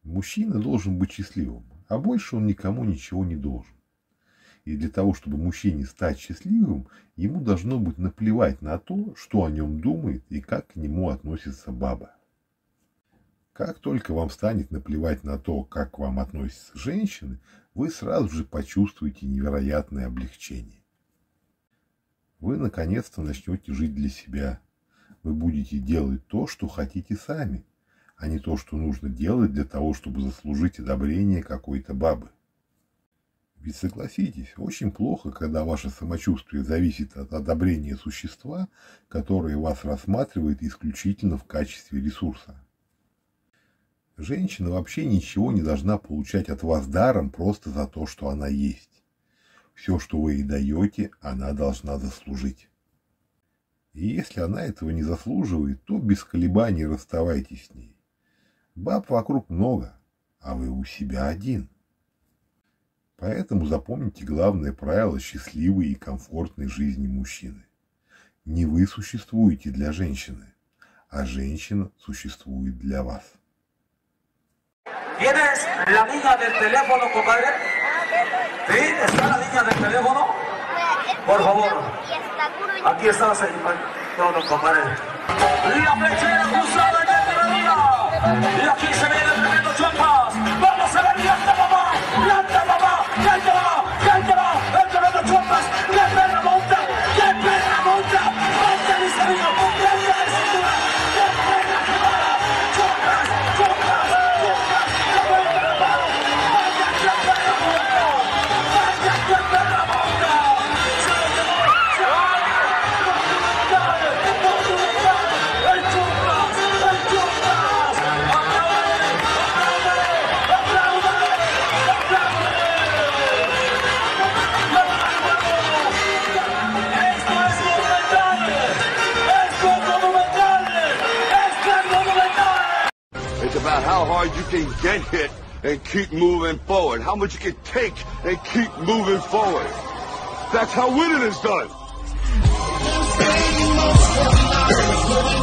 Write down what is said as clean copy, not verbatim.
Мужчина должен быть счастливым, а больше он никому ничего не должен. И для того, чтобы мужчине стать счастливым, ему должно быть наплевать на то, что о нем думает и как к нему относится баба. Как только вам станет наплевать на то, как к вам относятся женщины, вы сразу же почувствуете невероятное облегчение. Вы наконец-то начнете жить для себя. Вы будете делать то, что хотите сами, а не то, что нужно делать для того, чтобы заслужить одобрение какой-то бабы. Ведь согласитесь, очень плохо, когда ваше самочувствие зависит от одобрения существа, которое вас рассматривает исключительно в качестве ресурса. Женщина вообще ничего не должна получать от вас даром просто за то, что она есть. Все, что вы ей даете, она должна заслужить. И если она этого не заслуживает, то без колебаний расставайтесь с ней. Баб вокруг много, а вы у себя один. Поэтому запомните главное правило счастливой и комфортной жизни мужчины. Не вы существуете для женщины, а женщина существует для вас. ¿Tienes la niña del teléfono, compadre? ¿Sí? ¿Está la niña del teléfono? Por favor. Aquí está la señora. No, compadre. La flechera cruzada en el mediodía. Y aquí se viene el tremendo Chompas. Vamos a ver, ¡planta, papá! ¡Planta, papá! ¡Planta, papá! ¡Planta, papá! ¡El tremendo Chompas! ¡Qué perra monta! ¡Qué perra monta! ¡Monta, mis amigos! ¡Planta de cintura! ¡Qué perra que va! ¡Chompas! ¡Chompas! ¡Chompas! ¡Qué perra va! ¡Vaya, qué perra monta! ¡Vaya, qué perra monta! It's about how hard you can get hit and keep moving forward. How much you can take and keep moving forward. That's how winning is done.